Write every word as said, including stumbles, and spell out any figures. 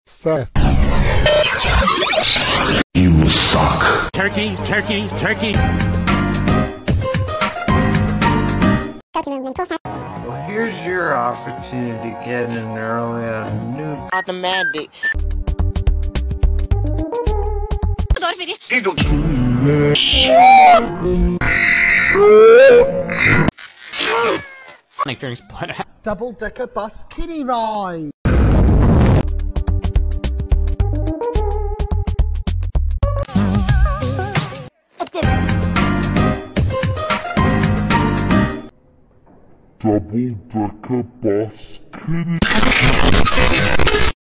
Seth. You suck. Turkey, turkey, turkey. Well, here's your opportunity to get in early on a new automatic. Double decker bus kiddie ride. Double decker bus kiddie.